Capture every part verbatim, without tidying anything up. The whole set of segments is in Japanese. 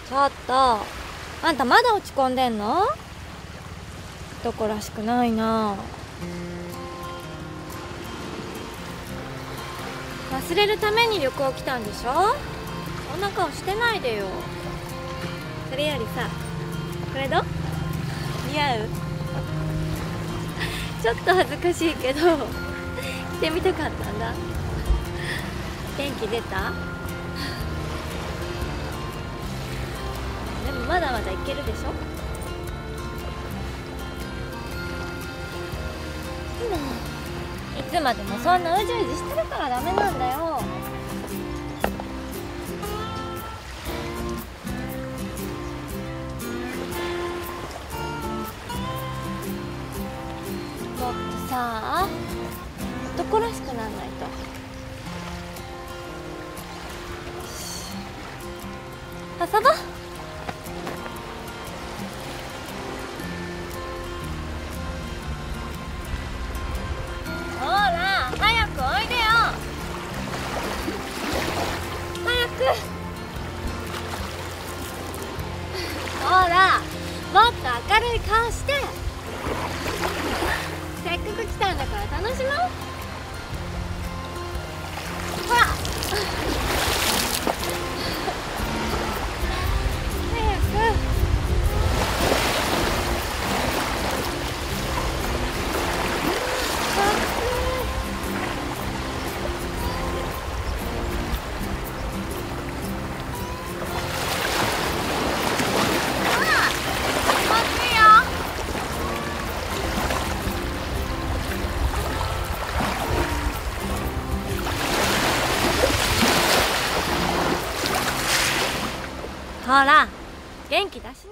ちょっと、あんたまだ落ち込んでんの？男らしくないな。忘れるために旅行来たんでしょ？そんな顔してないでよ。それよりさ、これどう？似合う？ちょっと恥ずかしいけど着てみたかったんだ。元気出た？でもまだまだいけるでしょ？いつまでもそんなうじうじしてるからダメなんだよ。もっとさ、男らしくなんないと。遊ぼう。ほら、早くおいでよ。早く。ほら、もっと明るい顔して。せっかく来たんだから楽しもう。ほら。早く。ほら、元気出しな。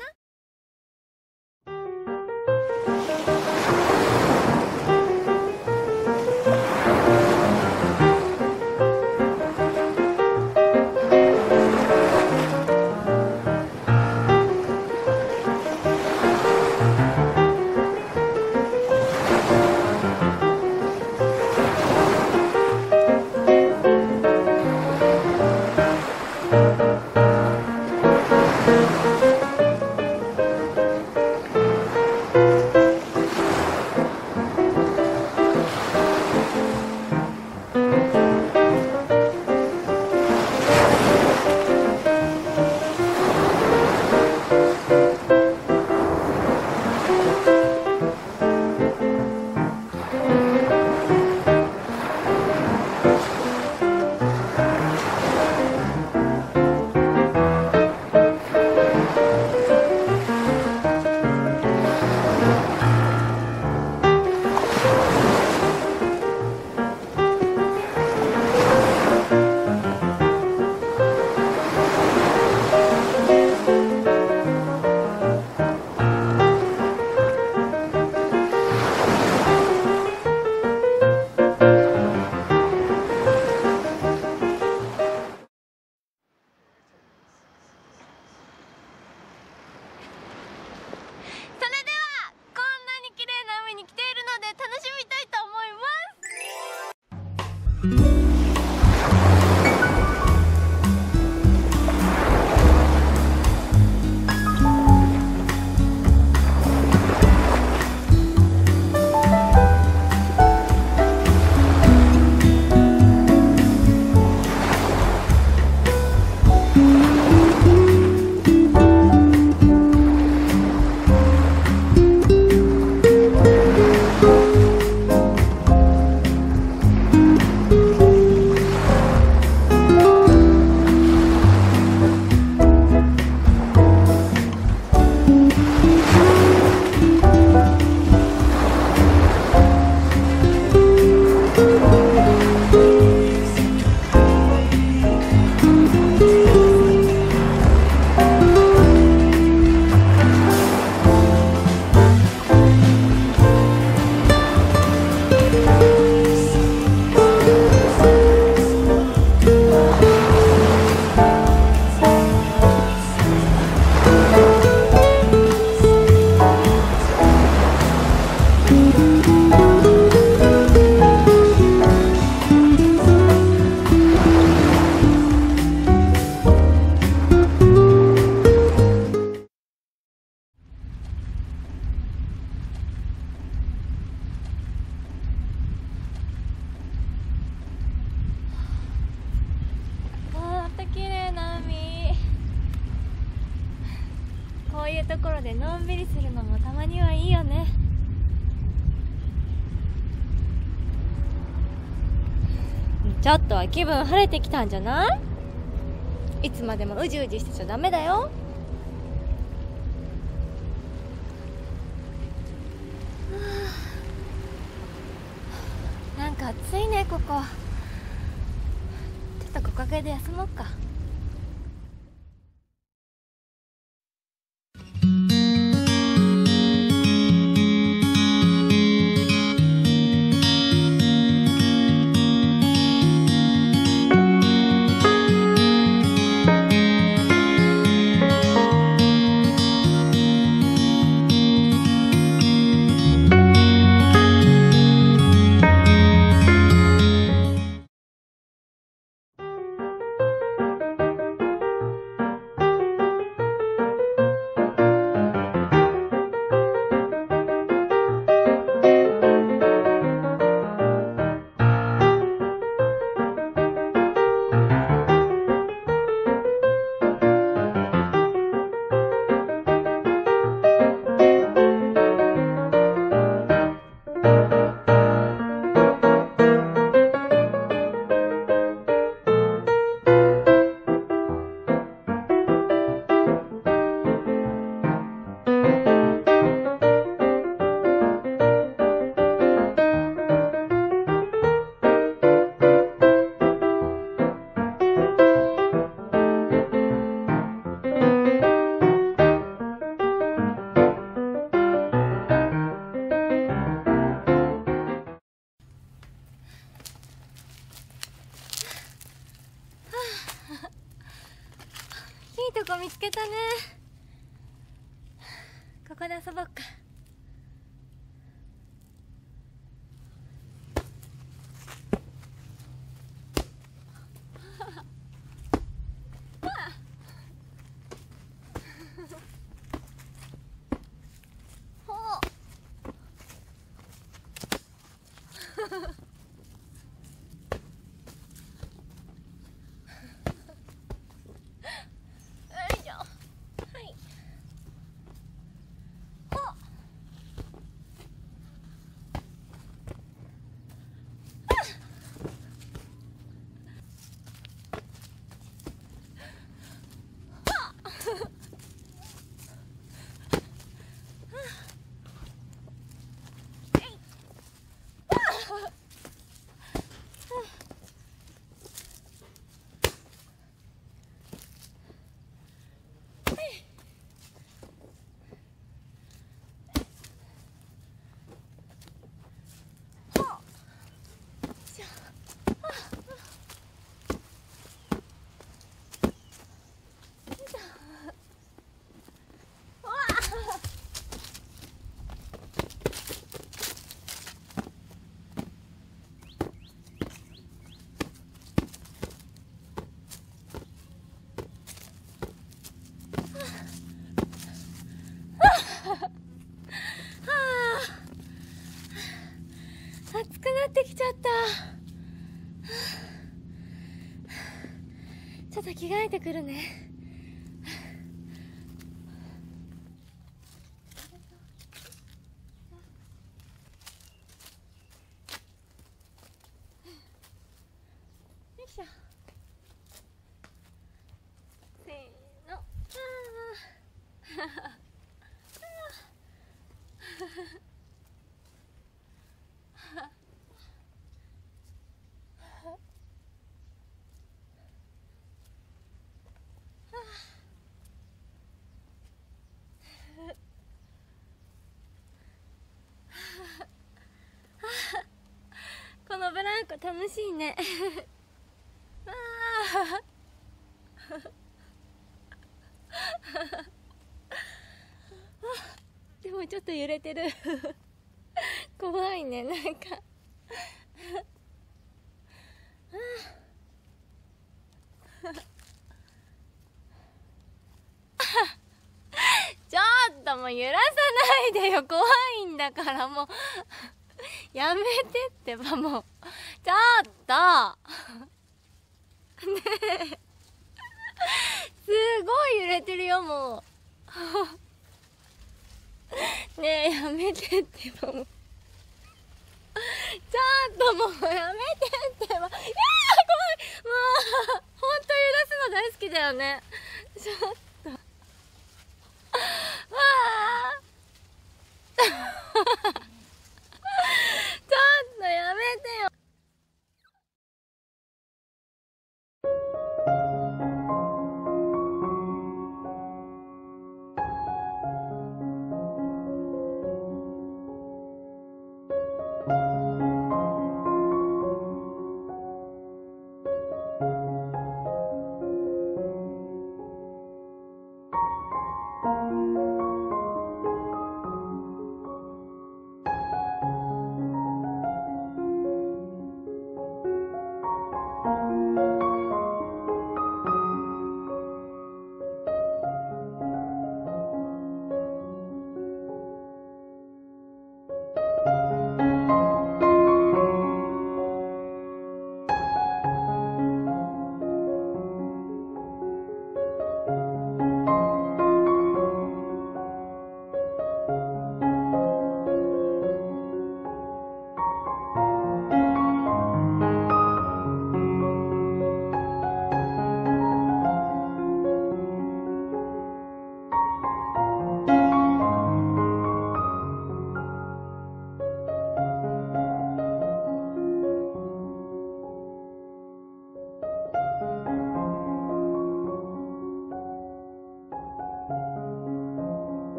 ころでのんびりするのもたまにはいいよね。ちょっとは気分晴れてきたんじゃない？いつまでもうじうじしてちゃダメだよ。なんか暑いねここ。ちょっと木陰で休もうか。いいとこ見つけたね。ここで遊ぼうか。暑くなってきちゃった。ちょっと着替えてくるね。よいしょ。せーの。このブランコ楽しいね。わーでもちょっと揺れてる。怖いね、なんか。ちょっともう揺らさないでよ、怖いんだからもうやめてってば、もうちょっとねえ、すごい揺れてるよもう。 ねえやめてってばもうちょっともうやめてってば。いやー怖い、もうほんと揺らすの大好きだよね。ちょっと